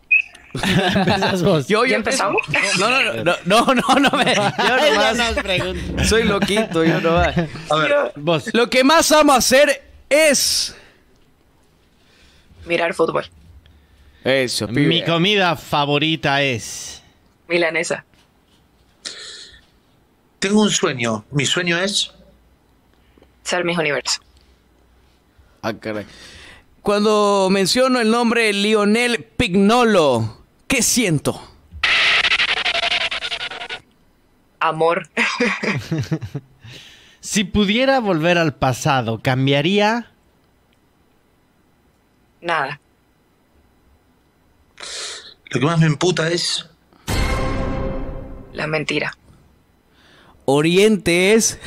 Empezás vos. Yo, yo ¿Ya empezamos? No, no, no, no, no, no, no me... Yo nomás soy loquito, yo no. A ver, vos. Lo que más amo hacer es... mirar fútbol. Eso, pibe. Mi comida favorita es... milanesa. Tengo un sueño. Mi sueño es... ser Miss Universo. Ah, caray. Cuando menciono el nombre Lionel Pignolo, ¿qué siento? Amor. Si pudiera volver al pasado, ¿cambiaría? Nada. Lo que más me emputa es... la mentira. Oriente es...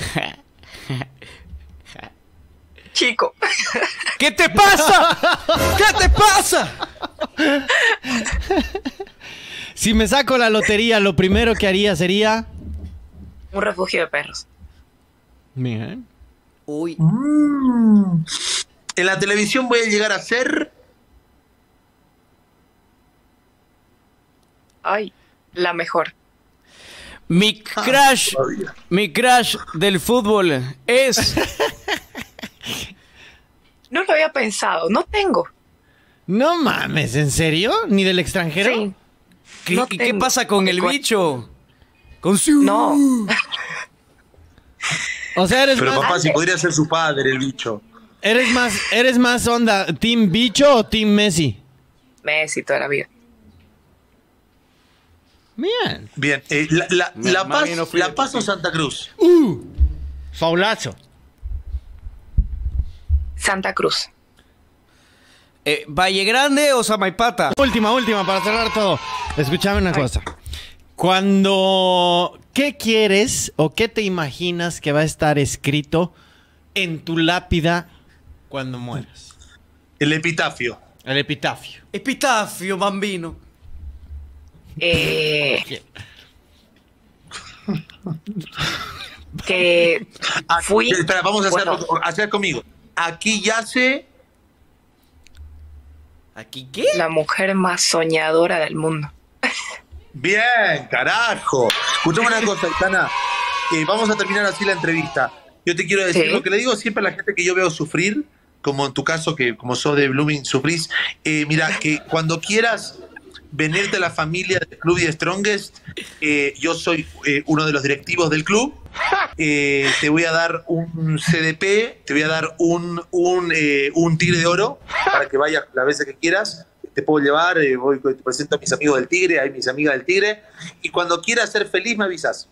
Chico. ¿Qué te pasa? ¿Qué te pasa? Si me saco la lotería, lo primero que haría sería... un refugio de perros. Bien. Uy. Mm. En la televisión voy a llegar a ser... ay, la mejor. Mi crush, ah, mi crush del fútbol es... no lo había pensado, no tengo. No mames, ¿en serio? ¿Ni del extranjero? Sí. ¿Qué, no ¿qué pasa con el bicho? Con su... no. O sea, eres Pero más... papá, si podría ser su padre, el bicho. ¿Eres más, eres más onda Team Bicho o Team Messi? Messi toda la vida. Bien. Bien, eh, la, la, Mi la Paz, no la Paz o Santa Cruz. Uh, faulazo. Santa Cruz. Eh, ¿Valle Grande o Samaipata? Última, última, para cerrar todo. Escúchame una Ay. cosa. Cuando... ¿qué quieres o qué te imaginas que va a estar escrito en tu lápida cuando mueras? El epitafio. El epitafio. Epitafio, bambino. Eh, que Ah, fui... espera, vamos a hacerlo, bueno, hacer conmigo. Aquí yace... ¿Aquí qué? la mujer más soñadora del mundo. Bien, carajo. Escuchame una cosa, Aitana. Eh, vamos a terminar así la entrevista. Yo te quiero decir Sí. lo que le digo siempre a la gente que yo veo sufrir, como en tu caso, que como sos de Blooming sufrís. Eh, mira, que cuando quieras venirte a la familia del Club The Strongest, eh, yo soy eh, uno de los directivos del club. Eh, te voy a dar un C D P, te voy a dar un, un, eh, un tigre de oro para que vayas las veces que quieras. te puedo llevar, eh, voy, te presento a mis amigos del Tigre, hay mis amigas del Tigre, y cuando quieras ser feliz me avisas.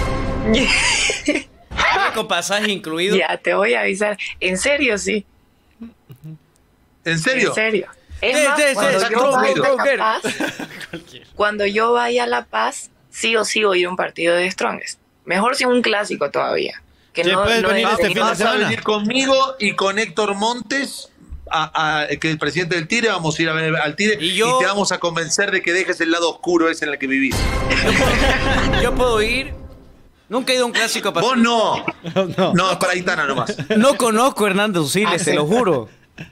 Con pasaje incluido. Ya, te voy a avisar. En serio, sí. ¿En serio? En serio. Es Sí, más, sí, sí, cuando, sí, yo sí, vaya sí, a sí. La Paz, cuando yo vaya a La Paz, sí o sí voy a ir a un partido de Strongest. Mejor si un clásico todavía. Que Sí, no, puedes no venir es este ni fin de más- Vas a semana. venir conmigo y con Héctor Montes, a, a- que es el presidente del Tigre, vamos a ir a ver al Tigre Y y, yo- te vamos a convencer de que dejes el lado oscuro ese en el que vivís. Yo puedo ir. Nunca he ido a un clásico para. Vos no. No. No, es para Aitana nomás. No conozco a Hernando Siles, te lo juro.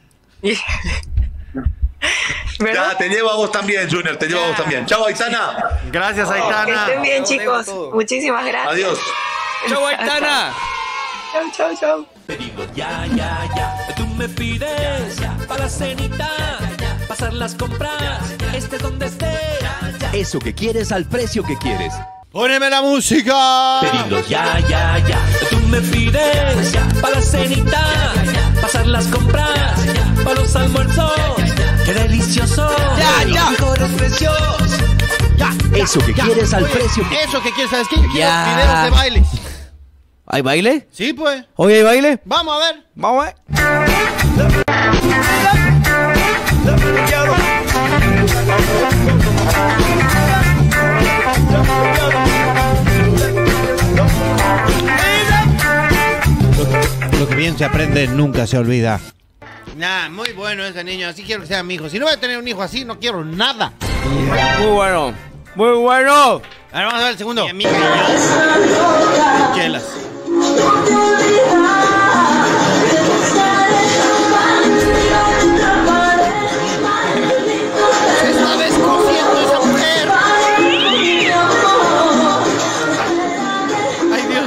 ¿Verdad? Ya, te llevo a vos también, Junior, te llevo a vos también. Chao, Aitana. Gracias, Que Aitana. estén bien, Lo chicos. dejo todo. Muchísimas gracias. Adiós. ¡Chau, Aitana! Chau, chau, chau. Pedido ya, ya, ya. Tú me pides para la cenita, pasar las compras, estés donde estés. Eso que quieres al precio que quieres. ¡Póneme la música! Pedido ya, ya, ya. Tú me pides para la cenita, pasar las compras, para los almuerzos. ¡Qué delicioso! Ya, ya. Mejores precios. Ya, Eso que quieres al Oye, precio que Eso que quieres, ¿sabes qué? Yo quiero Ya. videos de bailes. ¿Hay baile? Sí, pues. ¿Hoy hay baile? Vamos a ver. Vamos a ver. Lo que bien se aprende nunca se olvida. Nah, muy bueno ese niño. Así quiero que sea mi hijo. Si no voy a tener un hijo así, no quiero nada. Muy bueno. Muy bueno. A ver, vamos a ver el segundo. Chelas. Se está descosiendo esa mujer. Ay, Dios.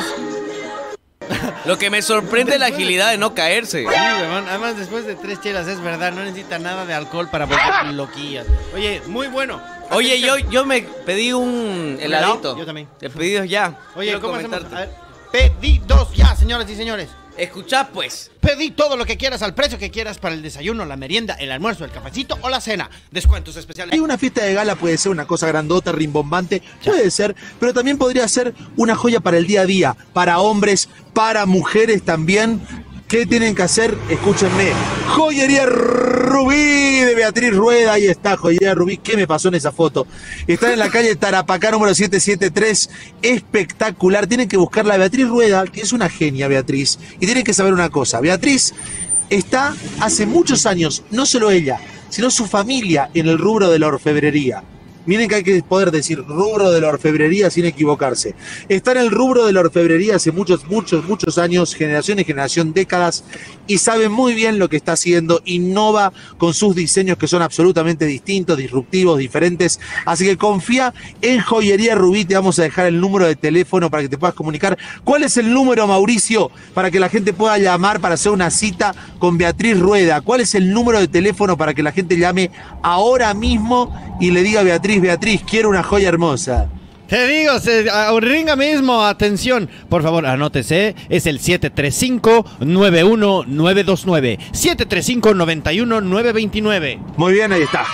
Lo que me sorprende es la agilidad de no caerse. Sí, weón. Además, después de tres chelas, es verdad, no necesita nada de alcohol para volver loquillas. Oye, muy bueno. Oye, yo, yo me pedí un heladito. Yo también. De pedidos ya. Oye, Quiero ¿cómo hacemos? comentarte. A ver, pedidos ya, señoras y señores. Escuchá, pues. Pedí todo lo que quieras al precio que quieras para el desayuno, la merienda, el almuerzo, el cafecito o la cena. Descuentos especiales. Hay una fiesta de gala, puede ser una cosa grandota, rimbombante, puede ser, pero también podría ser una joya para el día a día, para hombres, para mujeres también. ¿Qué tienen que hacer? Escúchenme. Joyería Rubí de Beatriz Rueda. Ahí está, Joyería Rubí. ¿Qué me pasó en esa foto? Está en la calle Tarapacá, número setecientos setenta y tres. Espectacular. Tienen que buscarla a Beatriz Rueda, que es una genia, Beatriz. Y tienen que saber una cosa. Beatriz está hace muchos años, no solo ella, sino su familia en el rubro de la orfebrería. Miren que hay que poder decir rubro de la orfebrería sin equivocarse. Está en el rubro de la orfebrería hace muchos, muchos, muchos años, generación y generación, décadas, y sabe muy bien lo que está haciendo, innova con sus diseños que son absolutamente distintos, disruptivos, diferentes. Así que confía en Joyería Rubí, te vamos a dejar el número de teléfono para que te puedas comunicar. ¿Cuál es el número, Mauricio, para que la gente pueda llamar para hacer una cita con Beatriz Rueda? ¿Cuál es el número de teléfono para que la gente llame ahora mismo y le diga a Beatriz, Beatriz, quiero una joya hermosa? Te digo, se, a, ringa mismo, atención. Por favor, anótese. Es el siete tres cinco, nueve uno nueve dos nueve. siete tres cinco, nueve uno nueve dos nueve. Muy bien, ahí está.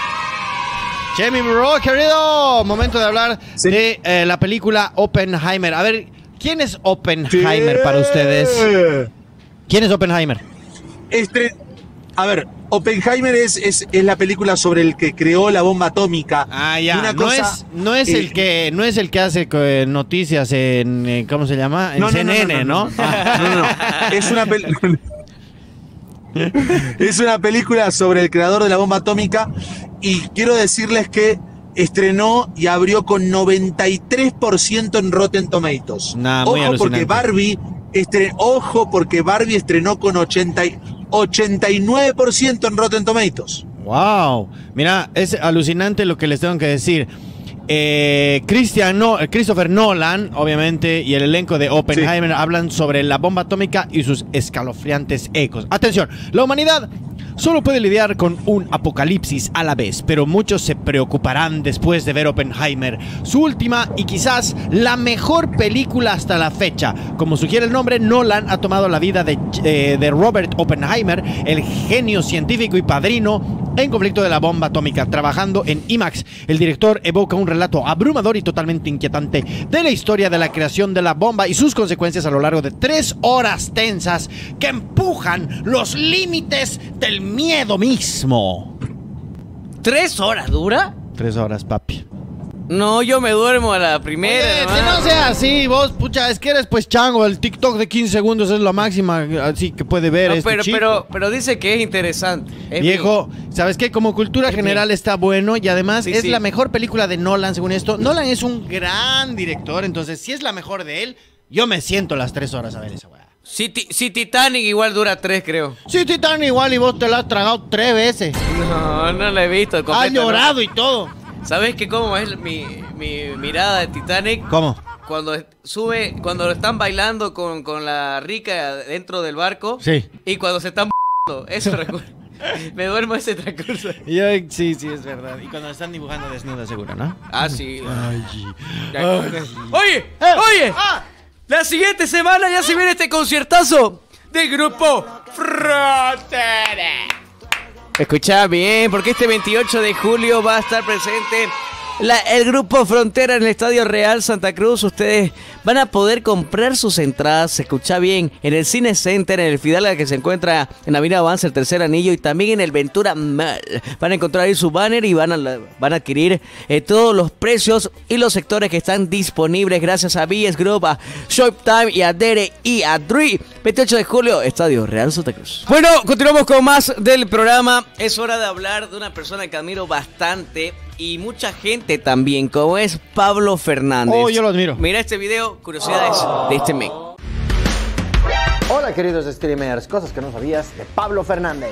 Che, mi bro, querido. Momento de hablar Sí. de eh, la película Oppenheimer. A ver, ¿quién es Oppenheimer para ustedes? ¿Quién es Oppenheimer? Este, a ver, Oppenheimer es, es, es la película sobre el que creó la bomba atómica. Ah, Y ya. una no, cosa, es, no es eh, el que no es el que hace eh, noticias en eh, ¿cómo se llama? En No, no, C N N, no, no, ¿no? no, no, no, no. Es una película. Es una película sobre el creador de la bomba atómica y quiero decirles que estrenó y abrió con noventa y tres por ciento en Rotten Tomatoes. Nah, muy Ojo porque alucinante. Barbie estre- ojo porque Barbie estrenó con ochenta y- ochenta y nueve por ciento en Rotten Tomatoes. Wow, mira, es alucinante lo que les tengo que decir. Eh, Christian no, Christopher Nolan, obviamente, y el elenco de Oppenheimer sí. hablan sobre la bomba atómica y sus escalofriantes ecos. Atención, la humanidad solo puede lidiar con un apocalipsis a la vez, pero muchos se preocuparán después de ver Oppenheimer, su última y quizás la mejor película hasta la fecha. Como sugiere el nombre, Nolan ha tomado la vida de, eh, de Robert Oppenheimer, el genio científico y padrino en conflicto de la bomba atómica, trabajando en IMAX. El director evoca un relato abrumador y totalmente inquietante de la historia de la creación de la bomba y sus consecuencias a lo largo de tres horas tensas que empujan los límites del miedo mismo. ¿Tres horas dura? Tres horas, papi. No, yo me duermo a la primera. Oye, que no sea así, vos, pucha, es que eres pues chango, el TikTok de quince segundos es la máxima, así que puede ver no, este pero, chico. pero, pero dice que es interesante. Es Viejo, ¿sabes qué? Como cultura es general bien. está bueno y además Sí, es sí. la mejor película de Nolan, según esto. Nolan es un gran director, entonces si es la mejor de él, yo me siento las tres horas a ver esa weá. Si, ti- si Titanic igual dura tres, creo. Sí, Titanic igual y vos te la has tragado tres veces. No, no la he visto. Has completa, llorado ¿no? y todo. ¿Sabes qué cómo es mi, mi mirada de Titanic? ¿Cómo? Cuando est- sube, cuando están bailando con, con la rica dentro del barco. Sí. Y cuando se están eso recuerdo. Me duermo ese transcurso. Yo, sí, sí, es verdad. Y cuando están dibujando desnuda, seguro, ¿no? Ah, sí. Ay, Oye, oye. La siguiente semana ya se viene este conciertazo del grupo Frontera. Escucha bien, porque este veintiocho de julio va a estar presente la- el grupo Frontera en el Estadio Real Santa Cruz. Ustedes van a poder comprar sus entradas, se escucha bien, en el Cine Center, en el Fidalga que se encuentra en Avenida Avance, el tercer anillo, y también en el Ventura Mall. Van a encontrar ahí su banner y van a, la- van a adquirir eh, todos los precios y los sectores que están disponibles gracias a B S Group, a Shoptime y a Dere y a Dri. veintiocho de julio, Estadio Real Santa Cruz. Bueno, continuamos con más del programa. Es hora de hablar de una persona que admiro bastante y mucha gente también, como es Pablo Fernández. Oh, yo lo admiro. Mira este video, curiosidades de este men. Hola queridos streamers, cosas que no sabías de Pablo Fernández.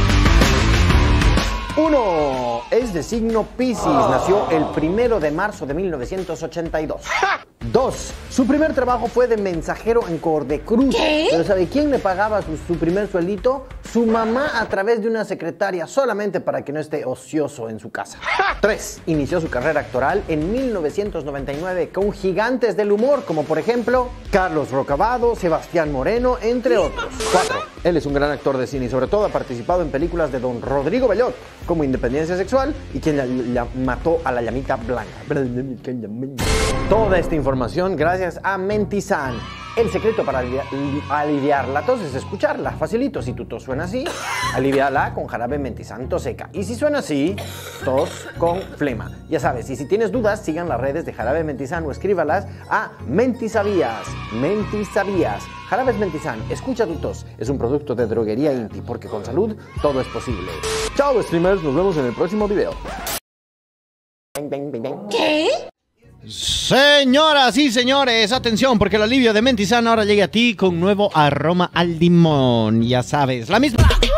uno. Es de signo Piscis, nació el primero de marzo de mil novecientos ochenta y dos. dos. Su primer trabajo fue de mensajero en Cordecruz. ¿Qué? ¿Pero sabe quién le pagaba su, su primer sueldito? Su mamá a través de una secretaria, solamente para que no esté ocioso en su casa. tres. Inició su carrera actoral en mil novecientos noventa y nueve con gigantes del humor, como por ejemplo Carlos Rocabado, Sebastián Moreno, entre otros. cuatro. Él es un gran actor de cine y sobre todo ha participado en películas de don Rodrigo Bellot, como Independencia Sexual y quien la- la mató a la llamita blanca. Toda esta información gracias a Mentizan. El secreto para alivia- aliviar la tos es escucharla. Facilito, si tu tos suena así, aliviala con jarabe Mentizan tos seca. Y si suena así, tos con flema. Ya sabes, y si tienes dudas, sigan las redes de jarabe Mentizan o escríbalas a Mentisabías. Mentisabías. Jarabes Mentizan, escucha tu tos. Es un producto de droguería Inti, porque con salud todo es posible. Chao streamers, nos vemos en el próximo video. ¿Qué? Señoras y señores, atención, porque el alivio de Mentizan ahora llega a ti con nuevo aroma al limón. Ya sabes, la misma...